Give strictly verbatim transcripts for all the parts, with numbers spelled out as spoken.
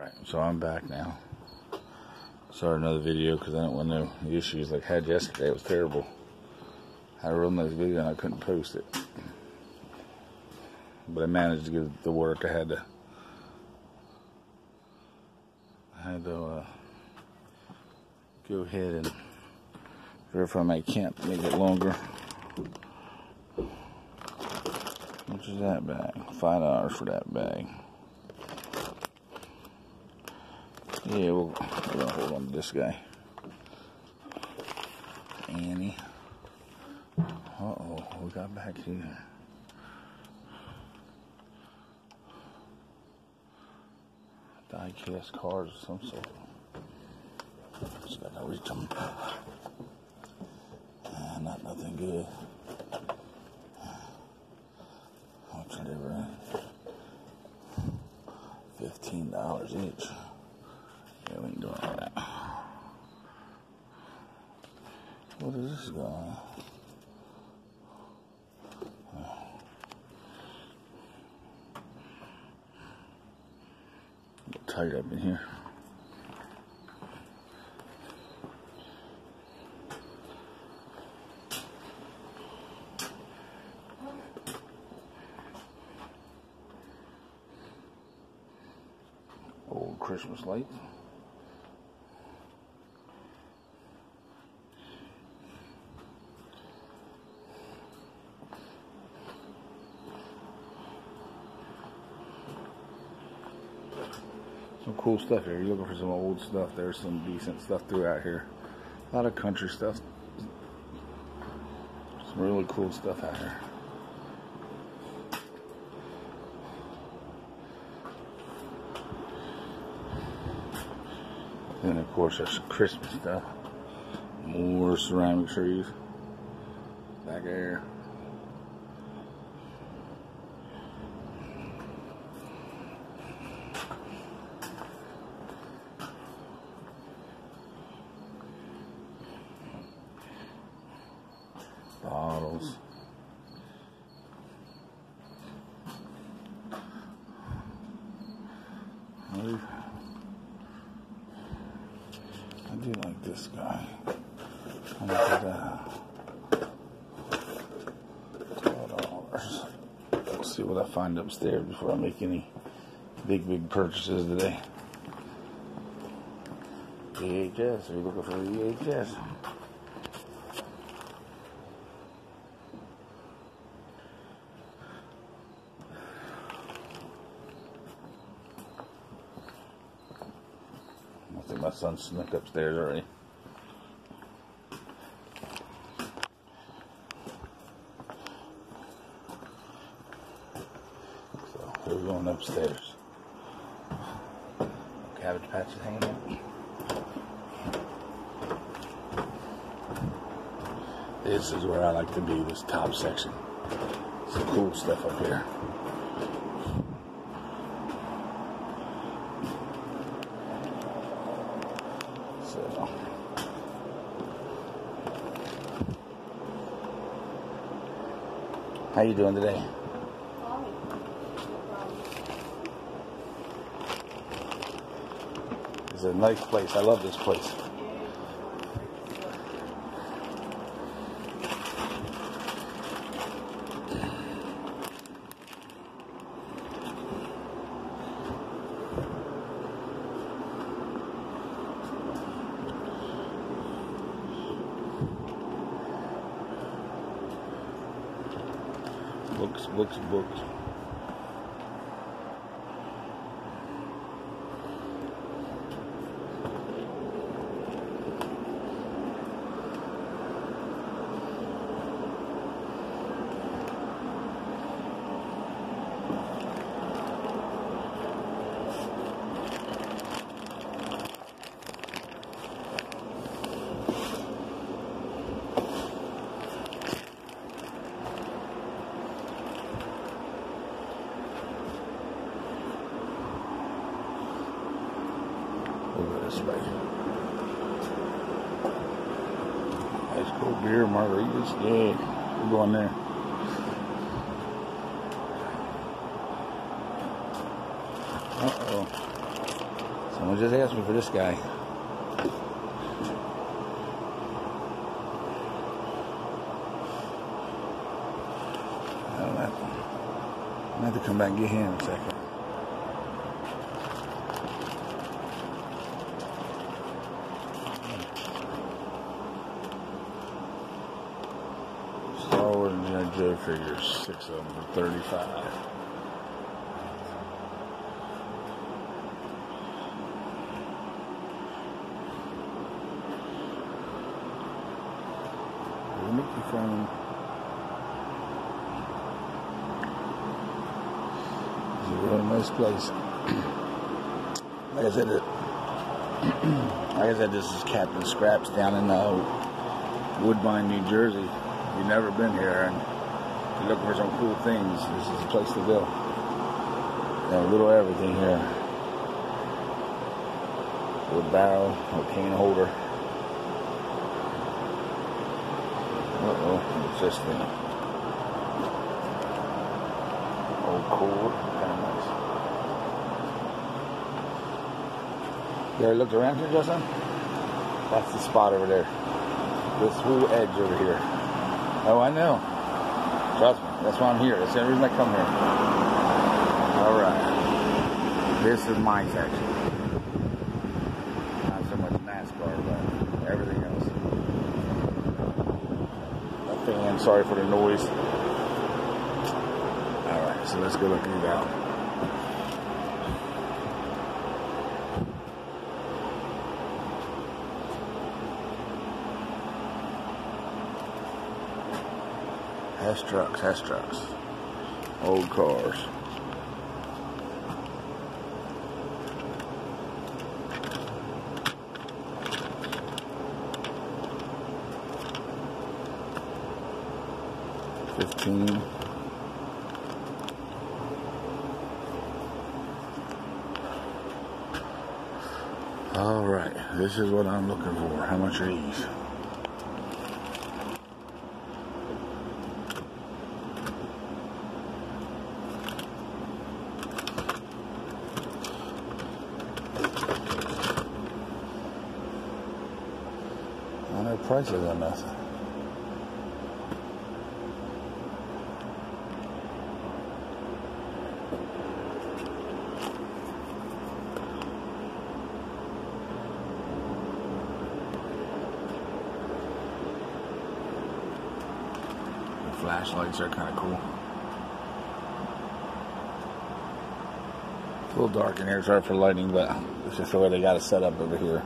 Alright, so I'm back now. Started another video because I didn't want no issues like I had yesterday. It was terrible. I had a real nice video and I couldn't post it. But I managed to get the work. I had to I had to uh, go ahead and verify my account, make it longer. How much is that bag? Five dollars for that bag. Yeah, we'll, we're gonna hold on to this guy. Annie. Uh-oh, we got back here. Die-cast cars of some sort. Just gotta reach them. Uh, not nothing good. I'll try to run. Fifteen dollars each. Yeah, we ain't doing all that. What is this guy? Get tight up in here. Old Christmas lights. Some cool stuff here. You're looking for some old stuff. There's some decent stuff throughout here. A lot of country stuff. Some really cool stuff out here. And of course there's some Christmas stuff. More ceramic trees. Back there. Bottles. I do like this guy. How much is that? twelve dollars. Let's see what I find upstairs before I make any big, big purchases today. V H S. Are you looking for V H S? I think my son snuck upstairs already. So we're going upstairs. Cabbage patches hanging out. This is where I like to be, this top section. Some cool stuff up here. So, how you doing today? It's a nice place. I love this place. Books, books, books. Over this way. Nice cold beer, margaritas. Yeah, we're going there. Uh-oh. Someone just asked me for this guy. I'll have to, I'll have to come back and get him in a second. Star Wars and G I Joe figures, six of them for thirty-five. Mickey from it's a really nice place. Like I said, it, like I said, this is Captain Scraps down in uh, Woodbine, New Jersey. If you've never been here and you're looking for some cool things, this is the place to go. Got a little everything here. Wood barrel, a cane holder. Uh-oh, what's this thing? Old cord, kind of nice. You ever looked around here, Justin? That's the spot over there. This whole edge over here. Oh, I know. Trust me, that's why I'm here. That's the only reason I come here. Alright. This is my section. Not so much NASCAR, but everything else. Fan, sorry for the noise. Alright, so let's go look these out. Hess trucks, Hess trucks. Old cars. Fifteen. All right, this is what I'm looking for. How much are these? I know prices on nothing. Flashlights are kind of cool. It's a little dark in here, sorry for lighting, but it's just the way they got it set up over here.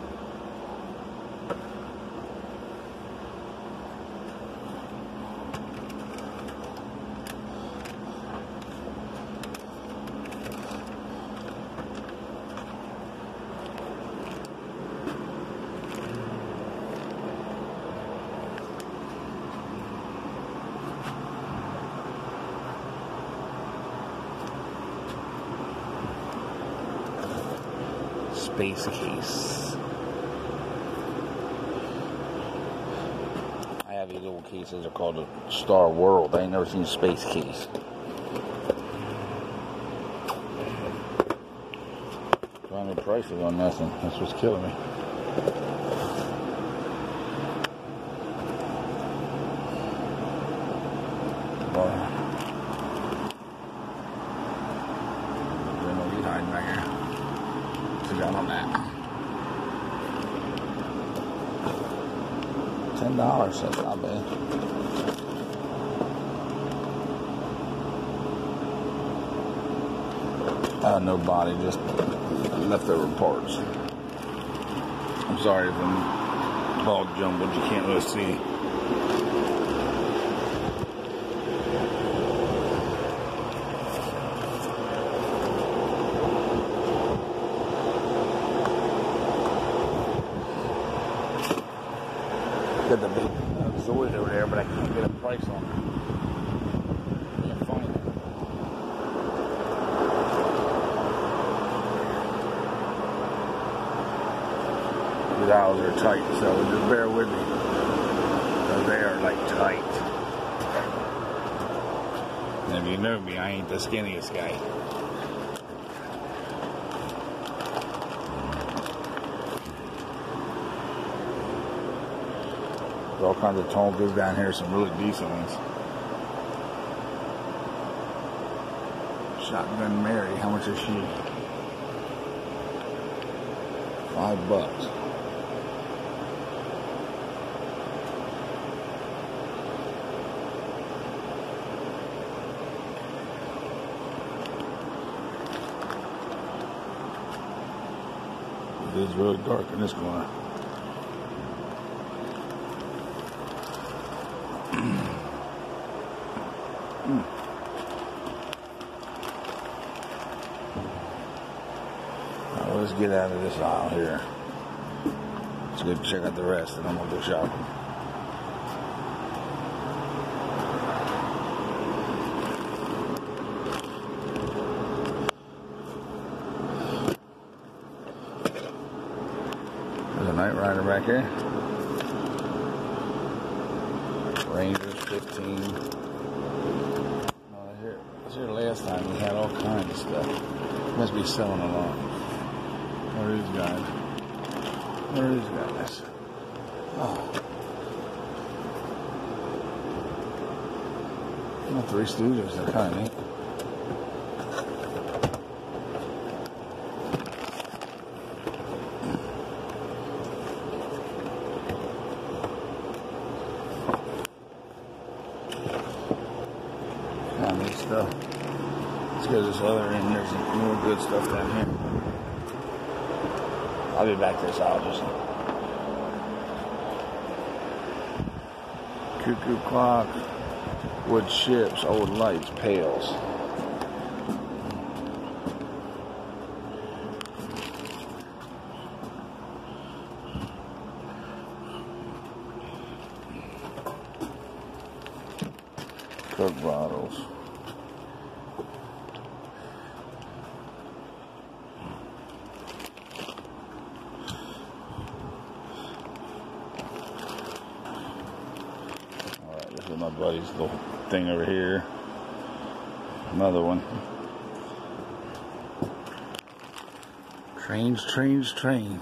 Space case. I have these little cases. They're called a Star World. I ain't never seen a space case. Trying to prices on nothing. That's what's killing me. Boy. There's no heat hiding right here. Down on that. Ten dollars, that's not bad. Uh, no body, just leftover parts. I'm sorry if I'm all jumbled, you can't really see. Got the big uh, Zoid over there, but I can't get a price on it. Can't find it. These aisles are tight, so just bear with me. Because they are like tight. And if you know me, I ain't the skinniest guy. There's all kinds of Tonkas down here, some really decent ones. Shotgun Mary, how much is she? Five bucks. It is really dark in this corner. mm. Now let's get out of this aisle here. Let's go check out the rest, and then we'll go shopping. There's a Night Rider back here. Rangers fifteen. Oh, I was here, I was here last time. We had all kinds of stuff. Must be selling a lot. What are these guys? What are these guys? Oh. Oh, Three Stooges. They're kind of neat. Stuff. Let's go to this other end. There's more good stuff down here. I'll be back to this aisle just now. Cuckoo clock, wood ships, old lights, pails. Coke bottles. My buddy's little thing over here. Another one. Trains, trains, trains.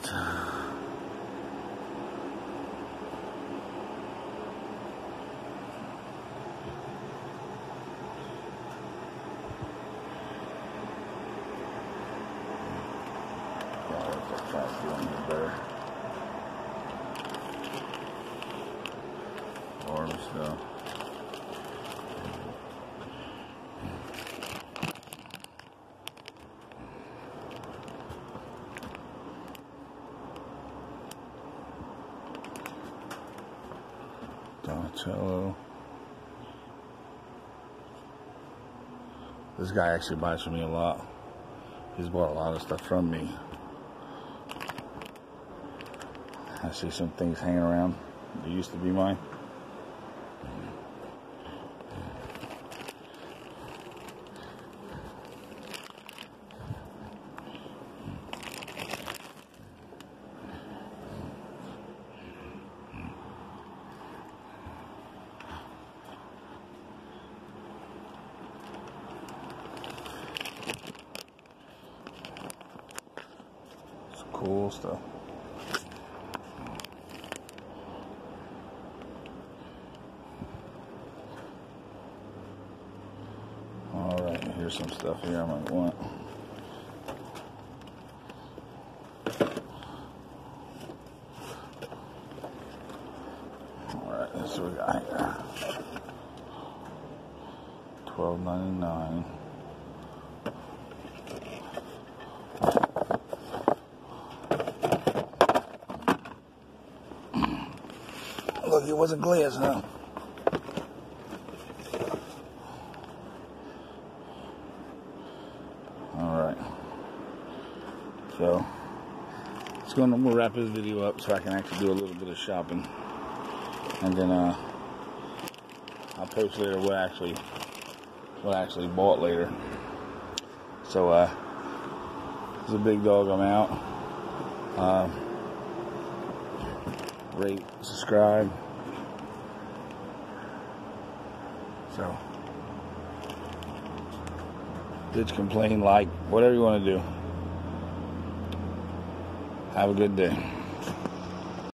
Better. Or stuff. Donatello. This guy actually buys from me a lot. He's bought a lot of stuff from me. I see some things hanging around. They used to be mine. Cool stuff. Alright, here's some stuff here I might want. Alright, that's what we got here. twelve ninety-nine. Look, it wasn't glass, huh? Alright. So, it's going to, we'll wrap this video up so I can actually do a little bit of shopping. And then, uh, I'll post later what I actually, what I actually bought later. So, uh, this is a big dog. I'm out. Uh, rate, subscribe. So, bitch, complain, like, whatever you want to do. Have a good day.